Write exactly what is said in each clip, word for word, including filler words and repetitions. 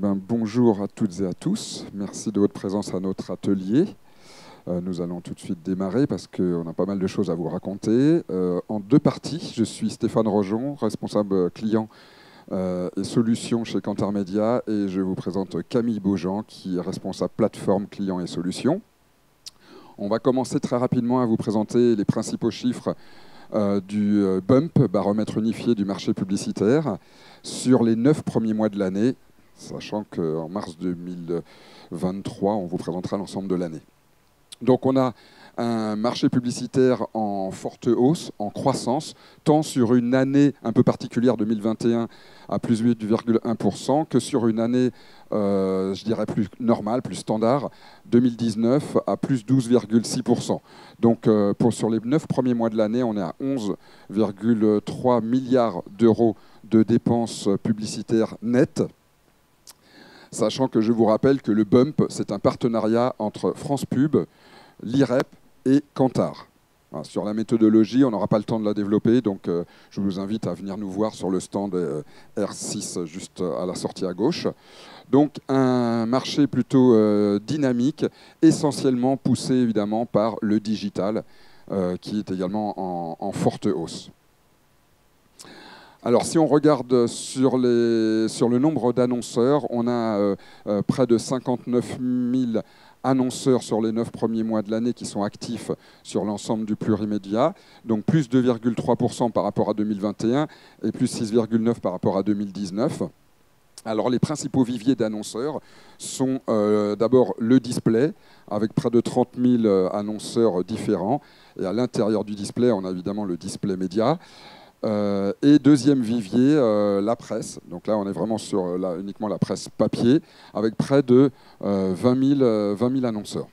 ben, bonjour à toutes et à tous. Merci de votre présence à notre atelier. Euh, nous allons tout de suite démarrer parce qu'on a pas mal de choses à vous raconter. Euh, en deux parties, je suis Stéphane Rojon, responsable client euh, et solutions chez Kantar Media, et je vous présente Camille Beaujean, qui est responsable plateforme client et solutions. On va commencer très rapidement à vous présenter les principaux chiffres euh, du BUMP, baromètre unifié du marché publicitaire, sur les neuf premiers mois de l'année, sachant qu'en mars deux mille vingt-trois, on vous présentera l'ensemble de l'année. Donc on a un marché publicitaire en forte hausse, en croissance, tant sur une année un peu particulière deux mille vingt et un à plus huit virgule un pour cent que sur une année, euh, je dirais, plus normale, plus standard, deux mille dix-neuf à plus douze virgule six pour cent. Donc euh, pour, sur les neuf premiers mois de l'année, on est à onze virgule trois milliards d'euros de dépenses publicitaires nettes, sachant que je vous rappelle que le BUMP, c'est un partenariat entre France Pub, l'I R E P et Kantar. Voilà, sur la méthodologie, on n'aura pas le temps de la développer, donc euh, je vous invite à venir nous voir sur le stand euh, R six, juste à la sortie à gauche. Donc un marché plutôt euh, dynamique, essentiellement poussé évidemment par le digital, euh, qui est également en, en forte hausse. Alors, si on regarde sur, les, sur le nombre d'annonceurs, on a euh, euh, près de cinquante-neuf mille annonceurs sur les neuf premiers mois de l'année qui sont actifs sur l'ensemble du plurimédia, donc plus deux virgule trois pour cent par rapport à deux mille vingt et un et plus six virgule neuf pour cent par rapport à deux mille dix-neuf. Alors, les principaux viviers d'annonceurs sont euh, d'abord le display, avec près de trente mille annonceurs différents. Et à l'intérieur du display, on a évidemment le display média. Euh, et deuxième vivier, euh, la presse. Donc là, on est vraiment sur euh, la, uniquement la presse papier, avec près de euh, vingt mille annonceurs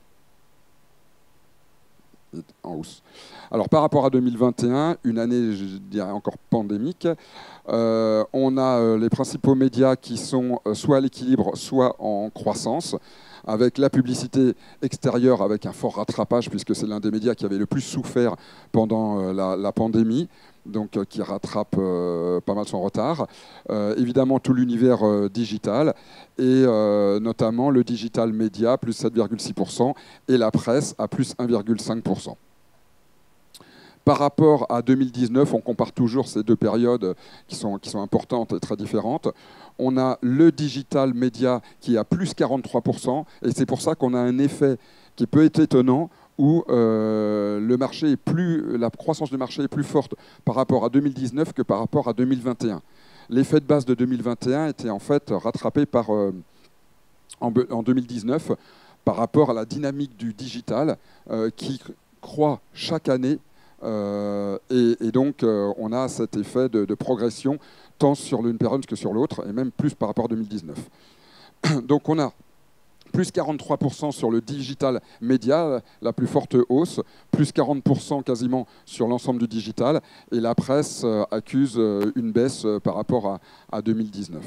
en hausse. Alors par rapport à deux mille vingt et un, une année, je dirais, encore pandémique, euh, on a euh, les principaux médias qui sont euh, soit à l'équilibre, soit en croissance, avec la publicité extérieure avec un fort rattrapage, puisque c'est l'un des médias qui avait le plus souffert pendant euh, la, la pandémie, donc euh, qui rattrape euh, pas mal son retard. Euh, évidemment, tout l'univers euh, digital, et euh, notamment le digital média, plus sept virgule six pour cent, et la presse à plus un virgule cinq pour cent. Par rapport à deux mille dix-neuf, on compare toujours ces deux périodes qui sont, qui sont importantes et très différentes. On a le digital média qui est à plus quarante-trois pour cent, et c'est pour ça qu'on a un effet qui peut être étonnant, où euh, le marché est plus, la croissance du marché est plus forte par rapport à deux mille dix-neuf que par rapport à deux mille vingt et un. L'effet de base de deux mille vingt et un était en fait rattrapé par, euh, en, en deux mille dix-neuf par rapport à la dynamique du digital euh, qui croît chaque année. Euh, et, et donc, euh, on a cet effet de, de progression tant sur l'une période que sur l'autre, et même plus par rapport à deux mille dix-neuf. Donc, on a plus quarante-trois pour cent sur le digital média, la plus forte hausse, plus quarante pour cent quasiment sur l'ensemble du digital, et la presse euh, accuse euh, une baisse euh, par rapport à, à deux mille dix-neuf.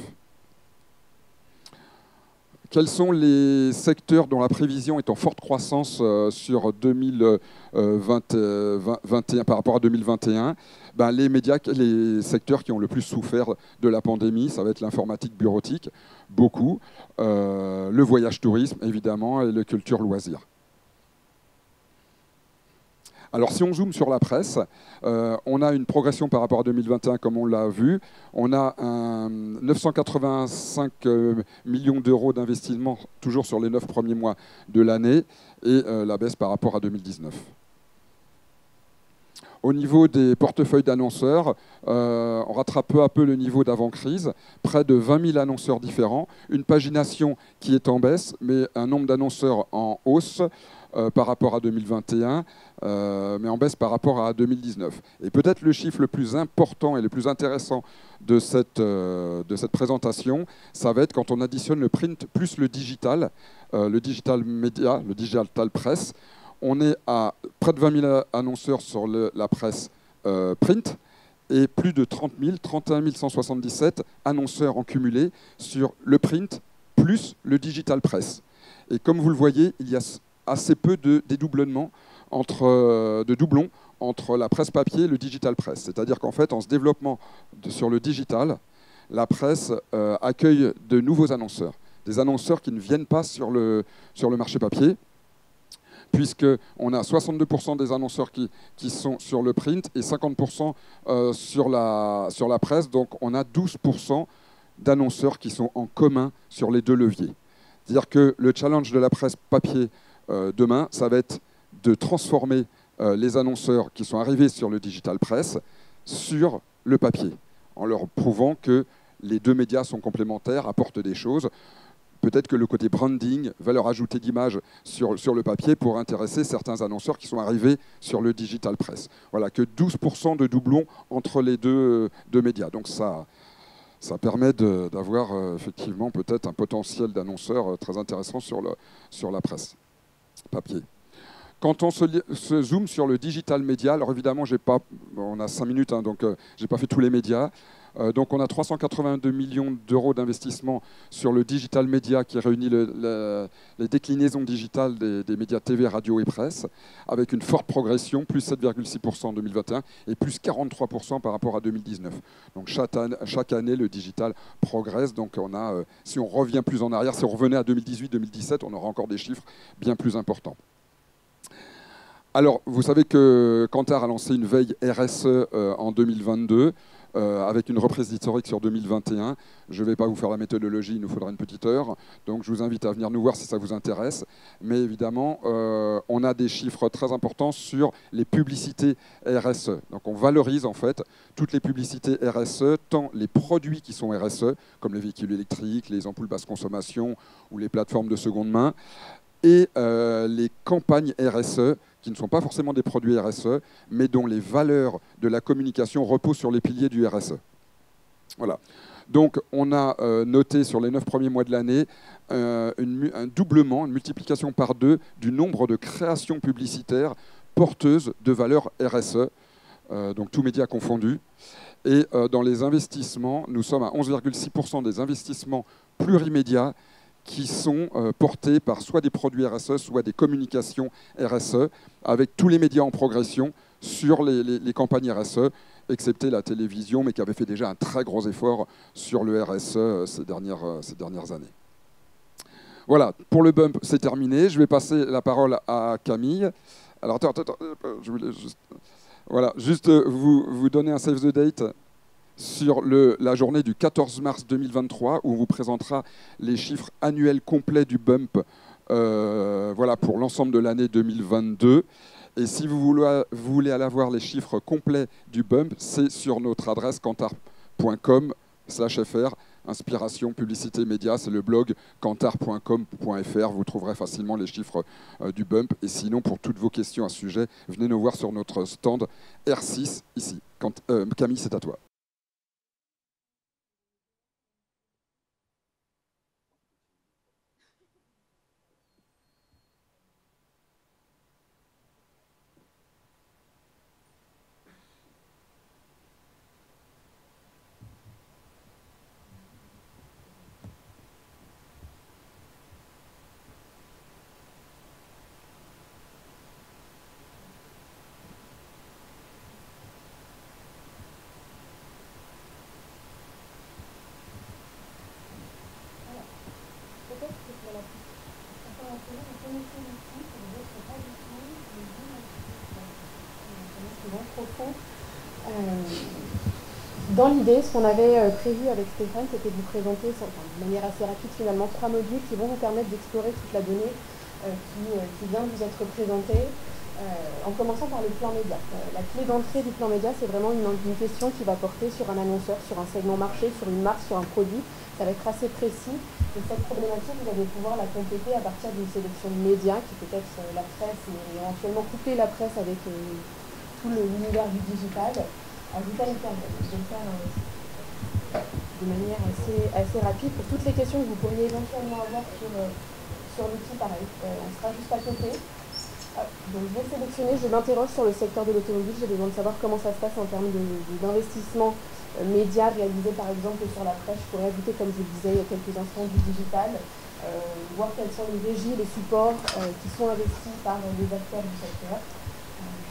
Quels sont les secteurs dont la prévision est en forte croissance euh, sur deux mille vingt, euh, vingt et un par rapport à deux mille vingt et un? Ben, les médias, les secteurs qui ont le plus souffert de la pandémie, ça va être l'informatique bureautique, beaucoup, euh, le voyage tourisme évidemment, et le culture loisirs. Alors si on zoome sur la presse, euh, on a une progression par rapport à deux mille vingt et un comme on l'a vu. On a un neuf cent quatre-vingt-cinq millions d'euros d'investissement toujours sur les neuf premiers mois de l'année, et euh, la baisse par rapport à deux mille dix-neuf. Au niveau des portefeuilles d'annonceurs, euh, on rattrape peu à peu le niveau d'avant-crise, près de vingt mille annonceurs différents, une pagination qui est en baisse, mais un nombre d'annonceurs en hausse euh, par rapport à deux mille vingt et un, euh, mais en baisse par rapport à deux mille dix-neuf. Et peut-être le chiffre le plus important et le plus intéressant de cette, euh, de cette présentation, ça va être quand on additionne le print plus le digital, euh, le digital média, le digital presse. On est à près de vingt mille annonceurs sur le, la presse euh, print, et plus de trente mille, trente et un mille cent soixante-dix-sept annonceurs en cumulé sur le print plus le digital presse. Et comme vous le voyez, il y a assez peu de dédoublement, entre, euh, de doublons entre la presse papier et le digital presse. C'est-à-dire qu'en fait, en se développant de, sur le digital, la presse euh, accueille de nouveaux annonceurs, des annonceurs qui ne viennent pas sur le, sur le marché papier, puisqu'on a soixante-deux pour cent des annonceurs qui, qui sont sur le print et cinquante pour cent euh, sur, la, sur la presse, donc on a douze pour cent d'annonceurs qui sont en commun sur les deux leviers. C'est-à-dire que le challenge de la presse papier euh, demain, ça va être de transformer euh, les annonceurs qui sont arrivés sur le digital press sur le papier, en leur prouvant que les deux médias sont complémentaires, apportent des choses. Peut-être que le côté branding va leur ajouter d'images sur, sur le papier pour intéresser certains annonceurs qui sont arrivés sur le digital press. Voilà, que douze pour cent de doublons entre les deux, deux médias. Donc ça, ça permet d'avoir euh, effectivement peut-être un potentiel d'annonceurs euh, très intéressant sur, le, sur la presse papier. Quand on se, se zoome sur le digital média, alors évidemment, j'ai pas, on a cinq minutes, hein, donc euh, je n'ai pas fait tous les médias. Euh, donc on a trois cent quatre-vingt-deux millions d'euros d'investissement sur le digital média qui réunit le, le, les déclinaisons digitales des, des médias T V, radio et presse, avec une forte progression, plus sept virgule six pour cent en deux mille vingt et un et plus quarante-trois pour cent par rapport à deux mille dix-neuf. Donc chaque année, chaque année le digital progresse. Donc on a, euh, si on revient plus en arrière, si on revenait à deux mille dix-huit deux mille dix-sept, on aura encore des chiffres bien plus importants. Alors, vous savez que Kantar a lancé une veille R S E euh, en deux mille vingt-deux, euh, avec une reprise historique sur deux mille vingt et un. Je ne vais pas vous faire la méthodologie, il nous faudra une petite heure. Donc, je vous invite à venir nous voir si ça vous intéresse. Mais évidemment, euh, on a des chiffres très importants sur les publicités R S E. Donc, on valorise en fait toutes les publicités R S E, tant les produits qui sont R S E, comme les véhicules électriques, les ampoules basse consommation ou les plateformes de seconde main, et euh, les campagnes R S E, qui ne sont pas forcément des produits R S E, mais dont les valeurs de la communication reposent sur les piliers du R S E. Voilà. Donc, on a euh, noté sur les neuf premiers mois de l'année euh, un doublement, une multiplication par deux du nombre de créations publicitaires porteuses de valeurs R S E, euh, donc tous médias confondus. Et euh, dans les investissements, nous sommes à onze virgule six pour cent des investissements plurimédias qui sont euh, portés par soit des produits R S E, soit des communications R S E, avec tous les médias en progression sur les, les, les campagnes R S E, excepté la télévision, mais qui avait fait déjà un très gros effort sur le R S E euh, ces, dernières, euh, ces dernières années. Voilà, pour le bump, c'est terminé. Je vais passer la parole à Camille. Alors, attends, attends, je voulais juste, voilà, juste vous, vous donner un save the date sur le, la journée du quatorze mars deux mille vingt-trois, où on vous présentera les chiffres annuels complets du bump euh, voilà, pour l'ensemble de l'année deux mille vingt-deux. Et si vous voulez, vous voulez aller voir les chiffres complets du bump, c'est sur notre adresse kantar point com slash fr. Inspiration, publicité, médias, c'est le blog kantar point com point fr. Vous trouverez facilement les chiffres euh, du bump. Et sinon, pour toutes vos questions à ce sujet, venez nous voir sur notre stand R six, ici. Quand, euh, Camille, c'est à toi. Dans l'idée, ce qu'on avait prévu avec Stéphane, c'était de vous présenter, enfin, de manière assez rapide finalement, trois modules qui vont vous permettre d'explorer toute la donnée euh, qui, euh, qui vient de vous être présentée, euh, en commençant par le plan média. Euh, la clé d'entrée du plan média, c'est vraiment une, une question qui va porter sur un annonceur, sur un segment marché, sur une marque, sur un produit. Ça va être assez précis. Et cette problématique, vous allez pouvoir la compléter à partir d'une sélection de médias, qui peut être euh, la presse, et éventuellement coupler la presse avec euh, tout l'univers du digital. Ajouter à Internet. Je vais le faire euh, de manière assez, assez rapide pour toutes les questions que vous pourriez éventuellement avoir sur, euh, sur l'outil, pareil. Euh, on sera juste à côté. Hop. Donc je vais sélectionner, je m'interroge sur le secteur de l'automobile. J'ai besoin de savoir comment ça se passe en termes d'investissement euh, média réalisé par exemple sur la presse. Je pourrais ajouter, comme je le disais il y a quelques instants, du digital. Euh, voir quelles sont les régies, les supports euh, qui sont investis par euh, les acteurs du secteur. Je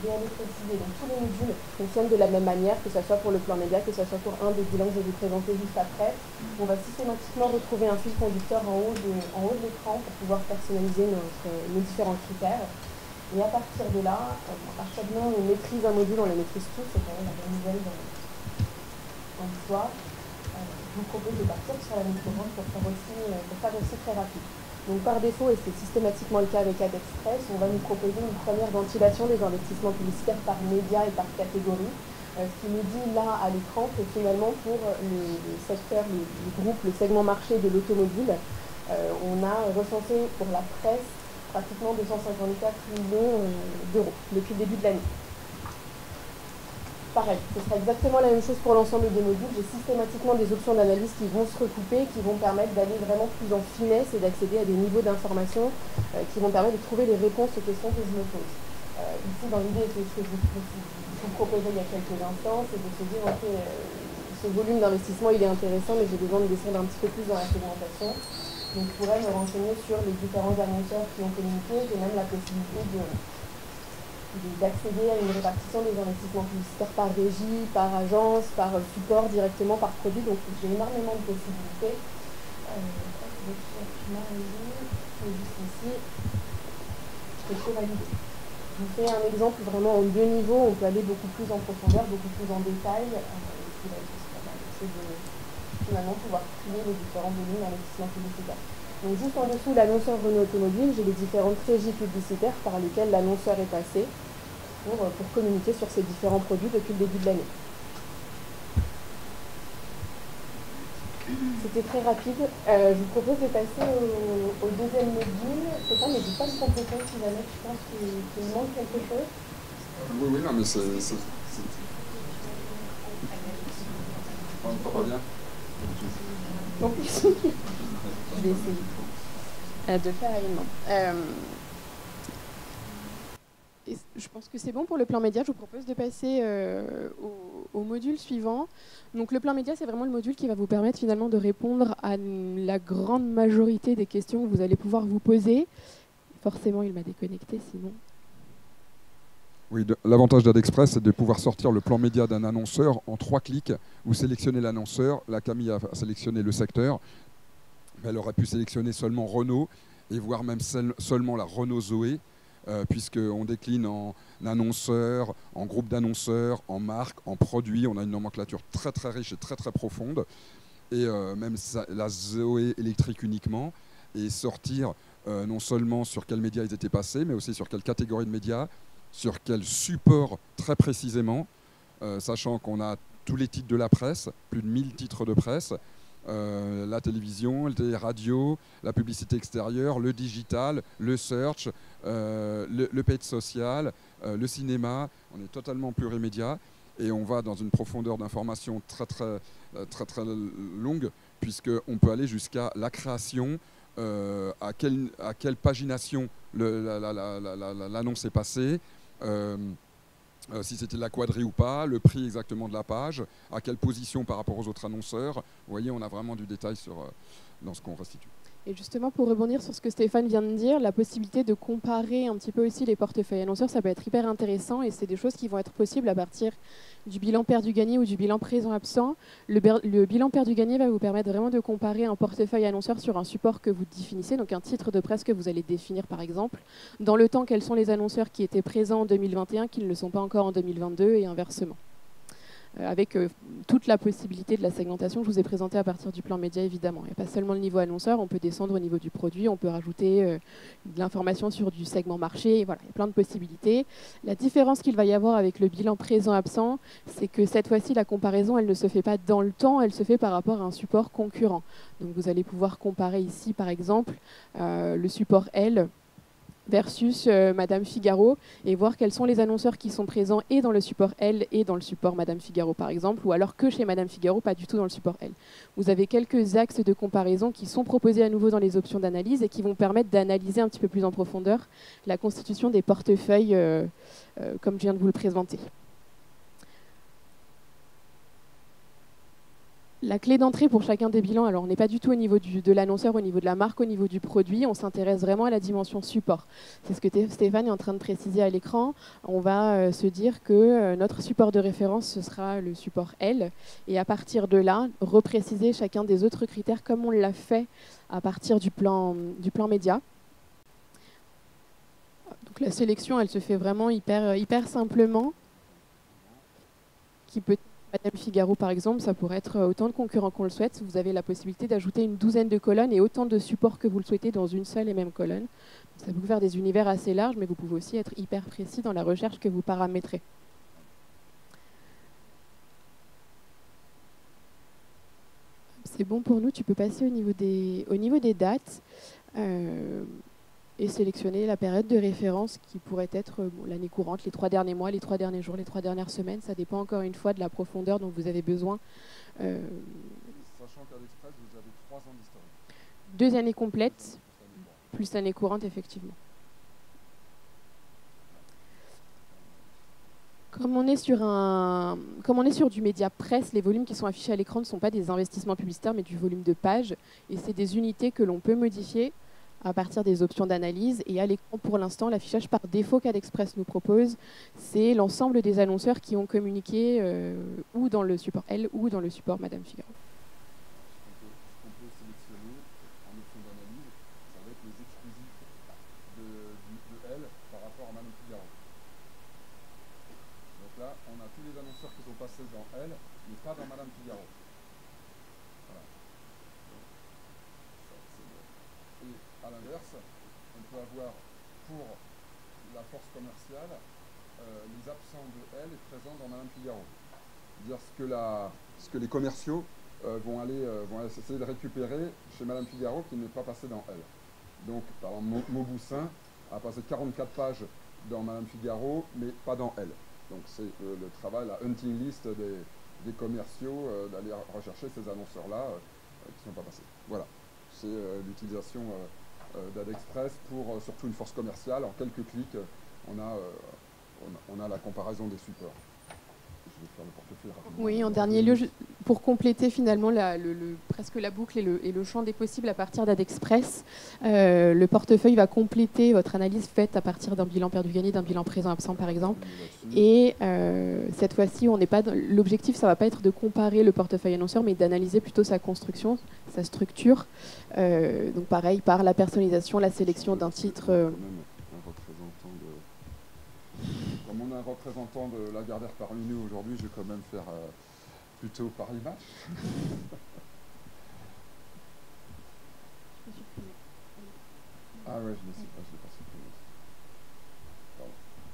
vais aller préciser. Donc tous les modules fonctionnent de la même manière, que ce soit pour le plan média, que ce soit pour un des bilans que je vais vous présenter juste après. On va systématiquement retrouver un fil conducteur en haut de, en haut de l'écran pour pouvoir personnaliser notre, nos différents critères. Et à partir de là, à partir du moment où on maîtrise un module, on le maîtrise tous, c'est quand même la bonne nouvelle dans, dans l'histoire. Euh, je vous propose de partir sur la micro-vente pour faire aussi, pour faire aussi très rapide. Donc par défaut, et c'est systématiquement le cas avec AdExpress, on va nous proposer une première ventilation des investissements publicitaires par média et par catégorie, euh, ce qui nous dit là à l'écran que finalement pour le, le secteur, le, le groupe, le segment marché de l'automobile, euh, on a recensé pour la presse pratiquement deux cent cinquante-quatre millions d'euros depuis le début de l'année. Pareil, ce sera exactement la même chose pour l'ensemble des modules. J'ai systématiquement des options d'analyse qui vont se recouper, qui vont permettre d'aller vraiment plus en finesse et d'accéder à des niveaux d'information euh, qui vont permettre de trouver les réponses aux questions que je me pose. Euh, ici, dans l'idée, c'est ce que je vous, je vous proposais il y a quelques instants, c'est de se dire, ok, euh, ce volume d'investissement, il est intéressant, mais j'ai besoin de descendre un petit peu plus dans la segmentation. Donc, je pourrais me renseigner sur les différents annonceurs qui ont communiqué. J'ai même la possibilité de... d'accéder à une répartition des investissements publicitaires par régie, par agence, par support, directement par produit. Donc j'ai énormément de possibilités. Euh, juste ici, je peux valider. Je vous fais un exemple vraiment en deux niveaux. On peut aller beaucoup plus en profondeur, beaucoup plus en détail. Euh, ce qui va être de finalement pouvoir trier les différents volumes d'investissement publicitaire. Donc juste en dessous l'annonceur Renault Automobile, j'ai les différentes régies publicitaires par lesquelles l'annonceur est passé pour, pour communiquer sur ces différents produits depuis le début de l'année. C'était très rapide. Euh, je vous propose de passer au, au deuxième module. C'est ça, mais je n'ai pas de compétences si jamais je pense qu'il qu'il manque quelque chose. Oui, oui, non, mais c'est... On ne pas bien. Donc, je vais essayer euh, de faire alignement. Euh, et je pense que c'est bon pour le plan média. Je vous propose de passer euh, au, au module suivant. Donc, le plan média, c'est vraiment le module qui va vous permettre finalement de répondre à la grande majorité des questions que vous allez pouvoir vous poser. Forcément, il m'a déconnecté, sinon... Oui, l'avantage d'AdExpress, c'est de pouvoir sortir le plan média d'un annonceur en trois clics. Vous sélectionnez l'annonceur, la Camille a sélectionné le secteur, elle aurait pu sélectionner seulement Renault et voire même seul, seulement la Renault Zoé, euh, puisqu'on décline en annonceurs, en groupe d'annonceurs, en marques, en produits. On a une nomenclature très très riche et très très profonde. Et euh, même ça, la Zoé électrique uniquement, et sortir euh, non seulement sur quels médias ils étaient passés, mais aussi sur quelle catégorie de médias, sur quel support très précisément, euh, sachant qu'on a tous les titres de la presse, plus de mille titres de presse, euh, la télévision, les radios, la publicité extérieure, le digital, le search, euh, le, le paid social, euh, le cinéma. On est totalement plurimédia et on va dans une profondeur d'information très très, très très longue, puisqu'on peut aller jusqu'à la création, euh, à, quelle, à quelle pagination l'annonce est passée, Euh, euh, si c'était la quadrille ou pas, le prix exactement de la page, à quelle position par rapport aux autres annonceurs. Vous voyez, on a vraiment du détail sur, euh, dans ce qu'on restitue. Et justement, pour rebondir sur ce que Stéphane vient de dire, la possibilité de comparer un petit peu aussi les portefeuilles annonceurs, ça peut être hyper intéressant et c'est des choses qui vont être possibles à partir du bilan perdu-gagné ou du bilan présent-absent. Le, le bilan perdu-gagné va vous permettre vraiment de comparer un portefeuille annonceur sur un support que vous définissez, donc un titre de presse que vous allez définir par exemple. Dans le temps, quels sont les annonceurs qui étaient présents en deux mille vingt et un, qui ne le sont pas encore en deux mille vingt-deux et inversement. Euh, avec euh, toute la possibilité de la segmentation que je vous ai présentée à partir du plan média, évidemment. Il n'y a pas seulement le niveau annonceur, on peut descendre au niveau du produit, on peut rajouter euh, de l'information sur du segment marché, et voilà, il y a plein de possibilités. La différence qu'il va y avoir avec le bilan présent-absent, c'est que cette fois-ci, la comparaison, elle ne se fait pas dans le temps, elle se fait par rapport à un support concurrent. Donc vous allez pouvoir comparer ici, par exemple, euh, le support L, versus euh, Madame Figaro et voir quels sont les annonceurs qui sont présents et dans le support L et dans le support Madame Figaro par exemple, ou alors que chez Madame Figaro, pas du tout dans le support L. Vous avez quelques axes de comparaison qui sont proposés à nouveau dans les options d'analyse et qui vont permettre d'analyser un petit peu plus en profondeur la constitution des portefeuilles euh, euh, comme je viens de vous le présenter. La clé d'entrée pour chacun des bilans, alors on n'est pas du tout au niveau du, de l'annonceur, au niveau de la marque, au niveau du produit, on s'intéresse vraiment à la dimension support. C'est ce que Stéphane est en train de préciser à l'écran. On va euh, se dire que euh, notre support de référence, ce sera le support L, et à partir de là, repréciser chacun des autres critères comme on l'a fait à partir du plan, du plan média. Donc la sélection, elle se fait vraiment hyper, hyper simplement, qui peut Madame Figaro, par exemple, ça pourrait être autant de concurrents qu'on le souhaite. Vous avez la possibilité d'ajouter une douzaine de colonnes et autant de supports que vous le souhaitez dans une seule et même colonne. Ça peut faire des univers assez larges, mais vous pouvez aussi être hyper précis dans la recherche que vous paramétrez. C'est bon pour nous, tu peux passer au niveau des, au niveau des dates. Euh, et sélectionner la période de référence qui pourrait être bon, l'année courante, les trois derniers mois, les trois derniers jours, les trois dernières semaines. Ça dépend encore une fois de la profondeur dont vous avez besoin. Euh, Sachant qu'à l'Express, vous avez trois ans d'historique. Deux années complètes, plus l'année courante, effectivement. Comme on est sur un, comme on est sur du média presse, les volumes qui sont affichés à l'écran ne sont pas des investissements publicitaires, mais du volume de pages. Et c'est des unités que l'on peut modifier à partir des options d'analyse. Et à l'écran, pour l'instant, l'affichage par défaut qu'AdExpress nous propose, c'est l'ensemble des annonceurs qui ont communiqué euh, ou dans le support L ou dans le support Madame Figaro. Ce qu'on peut sélectionner en option d'analyse, ça va être les exclusifs de, de L par rapport à Madame Figaro. Donc là, on a tous les annonceurs qui sont passés dans L, mais pas dans Madame Figaro. À l'inverse, on peut avoir pour la force commerciale euh, les absents de L et présents dans Madame Figaro. Dire ce que, la, ce que les commerciaux euh, vont, aller, euh, vont essayer de récupérer chez Madame Figaro qui n'est pas passé dans L. Donc, par exemple, Mauboussin a passé quarante-quatre pages dans Madame Figaro, mais pas dans L. Donc, c'est euh, le travail, la hunting list des, des commerciaux, euh, d'aller rechercher ces annonceurs-là euh, qui ne sont pas passés. Voilà. C'est euh, l'utilisation euh, d'AdExpress pour euh, surtout une force commerciale. En quelques clics, on a, euh, on, a, on a la comparaison des supports. Je vais faire le portefeuille rapidement. Oui, en dernier lieu, je, pour compléter finalement la, le, le, presque la boucle et le, et le champ des possibles à partir d'AdExpress, euh, le portefeuille va compléter votre analyse faite à partir d'un bilan perdu-gagné, d'un bilan présent-absent par exemple. Et euh, cette fois-ci, on n'est pas l'objectif, ça ne va pas être de comparer le portefeuille annonceur, mais d'analyser plutôt sa construction, sa structure. Euh, donc pareil, par la personnalisation, la sélection d'un titre. Euh, Comme on a un représentant de Lagardère parmi nous aujourd'hui, je vais quand même faire euh, plutôt Paris Match. Ah ouais, je ne sais pas, je l'ai pas supprimé. Pardon.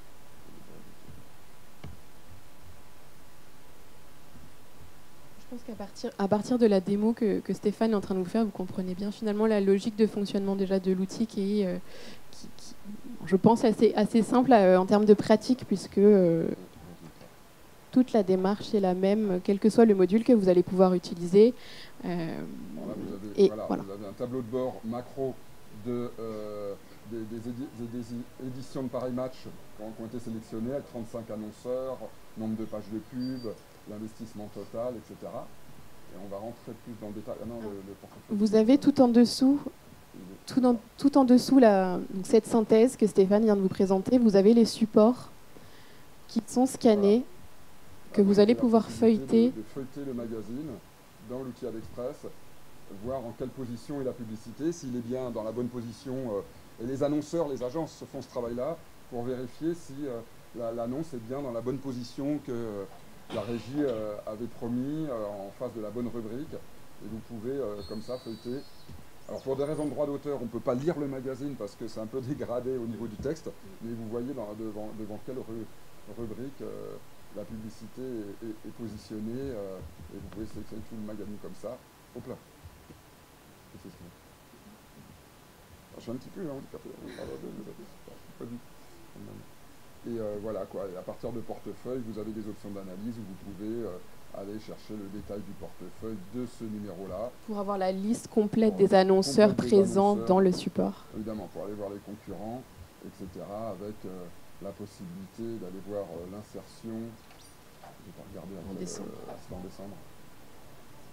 Je pense qu'à partir, à partir de la démo que, que Stéphane est en train de vous faire, vous comprenez bien finalement la logique de fonctionnement déjà de l'outil qui est, euh, qui, qui, je pense, assez, assez simple euh, en termes de pratique, puisque euh, toute la démarche est la même, quel que soit le module que vous allez pouvoir utiliser. Euh, bon, là, vous, avez, et voilà, voilà. vous avez un tableau de bord macro de, euh, des, des, édi des éditions de Paris Match qui ont, qui ont été sélectionnées avec trente-cinq annonceurs, nombre de pages de pub, l'investissement total, et cetera. Et on va rentrer plus dans le détail. Ah non, le, le portefeuille. Vous avez tout en dessous, tout, dans, tout en dessous la, donc cette synthèse que Stéphane vient de vous présenter. Vous avez les supports qui sont scannés, voilà, que vous allez pouvoir feuilleter. De, de feuilleter le magazine dans l'outil AdExpress, voir en quelle position est la publicité, s'il est bien dans la bonne position. Euh, et les annonceurs, les agences se font ce travail-là pour vérifier si euh, l'annonce est bien dans la bonne position que euh, la régie euh, avait promis euh, en face de la bonne rubrique. Et vous pouvez, euh, comme ça, feuilleter. Alors, pour des raisons de droit d'auteur, on ne peut pas lire le magazine parce que c'est un peu dégradé au niveau du texte, mais vous voyez dans, devant, devant quelle ru, rubrique euh, la publicité est, est, est positionnée, euh, et vous pouvez sélectionner tout le magazine comme ça. Hop là. Je suis un petit peu handicapé, hein, pas du tout. Et euh, voilà quoi, et à partir de portefeuille, vous avez des options d'analyse où vous pouvez euh, aller chercher le détail du portefeuille de ce numéro-là. Pour avoir la liste complète des annonceurs complète présents des annonceurs, dans le support. Évidemment, pour aller voir les concurrents, et cetera, avec euh, la possibilité d'aller voir euh, l'insertion. Je vais pas regarder après, en décembre. Euh, c'est en décembre.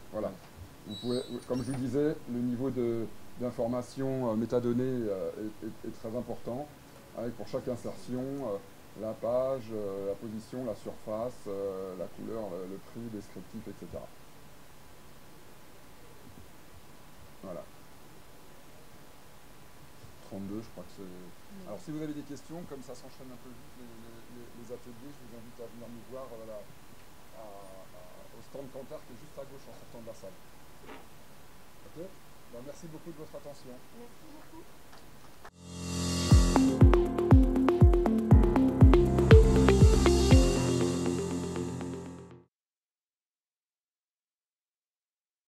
Voilà. Vous pouvez, comme je vous disais, le niveau d'information euh, métadonnées euh, est, est, est très important, avec pour chaque insertion euh, la page, euh, la position, la surface, euh, la couleur, le, le prix, descriptif, et cetera. Voilà. trente-deux, je crois que c'est... Alors si vous avez des questions, comme ça s'enchaîne un peu vite les, les, les ateliers, je vous invite à venir nous voir voilà, à, à, au stand Kantar qui est juste à gauche en sortant de la salle. Ok ? Ben, merci beaucoup de votre attention. Merci beaucoup.